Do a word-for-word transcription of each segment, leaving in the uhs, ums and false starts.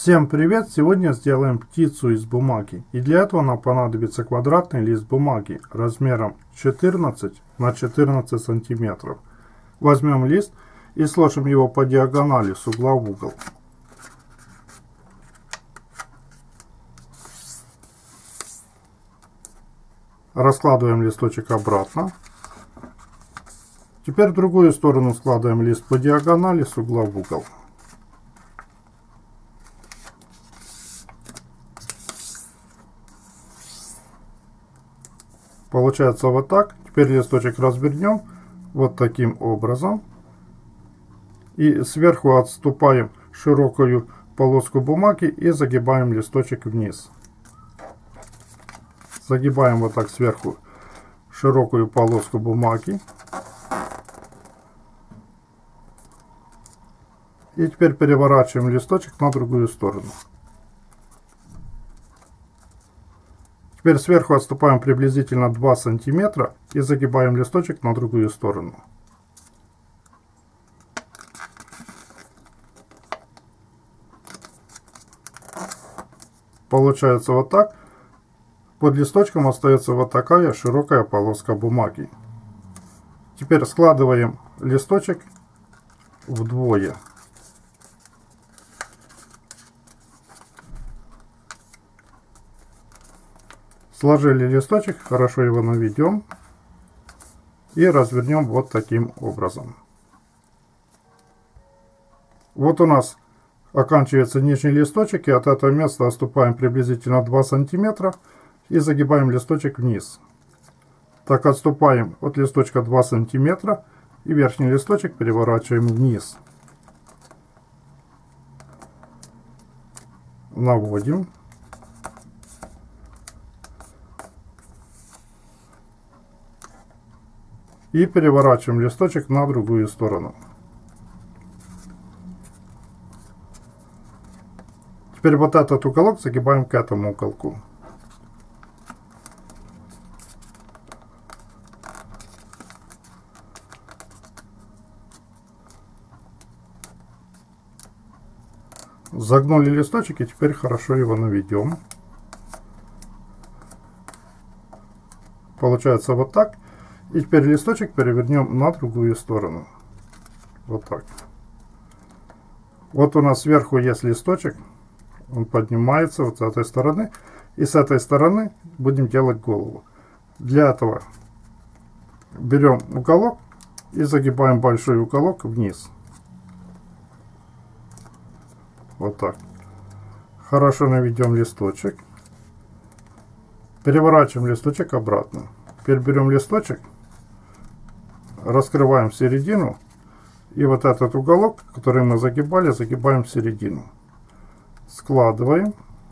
Всем привет! Сегодня сделаем птицу из бумаги. И для этого нам понадобится квадратный лист бумаги размером четырнадцать на четырнадцать сантиметров. Возьмем лист и сложим его по диагонали с угла в угол. Раскладываем листочек обратно. Теперь в другую сторону складываем лист по диагонали с угла в угол. Получается вот так. Теперь листочек развернем вот таким образом. И сверху отступаем широкую полоску бумаги и загибаем листочек вниз. Загибаем вот так сверху широкую полоску бумаги. И теперь переворачиваем листочек на другую сторону. Теперь сверху отступаем приблизительно два сантиметра и загибаем листочек на другую сторону. Получается вот так. Под листочком остается вот такая широкая полоска бумаги. Теперь складываем листочек вдвое. Сложили листочек, хорошо его наведем и развернем вот таким образом. Вот у нас оканчивается нижний листочек, и от этого места отступаем приблизительно два сантиметра и загибаем листочек вниз. Так отступаем от листочка два сантиметра и верхний листочек переворачиваем вниз. Наводим. И переворачиваем листочек на другую сторону. Теперь вот этот уголок загибаем к этому уголку. Загнули листочек и теперь хорошо его наведем. Получается вот так. И теперь листочек перевернем на другую сторону. Вот так. Вот у нас сверху есть листочек. Он поднимается вот с этой стороны. И с этой стороны будем делать голову. Для этого берем уголок и загибаем большой уголок вниз. Вот так. Хорошо наведем листочек. Переворачиваем листочек обратно. Теперь берем листочек. Раскрываем середину, и вот этот уголок, который мы загибали, загибаем в середину. Складываем,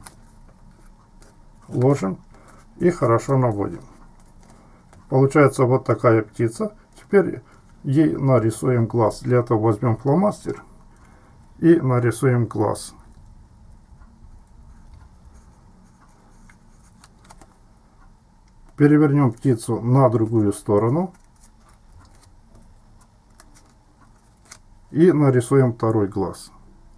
ложим и хорошо наводим. Получается вот такая птица. Теперь ей нарисуем глаз. Для этого возьмем фломастер и нарисуем глаз. Перевернем птицу на другую сторону. И нарисуем второй глаз.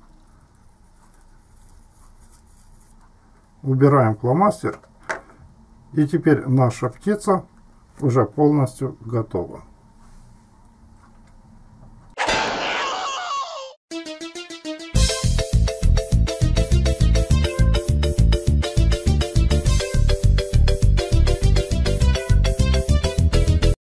Убираем фломастер. И теперь наша птица уже полностью готова.